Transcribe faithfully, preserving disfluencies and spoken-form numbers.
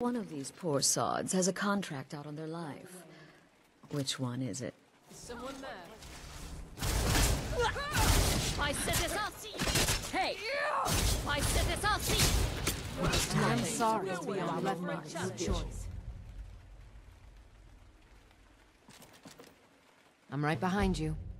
One of these poor sods has a contract out on their life. Which one is it? Someone there. I said this, I'll see you. Hey! I said this, I'll see you. I'm sorry to be on left my choice. I'm right behind you.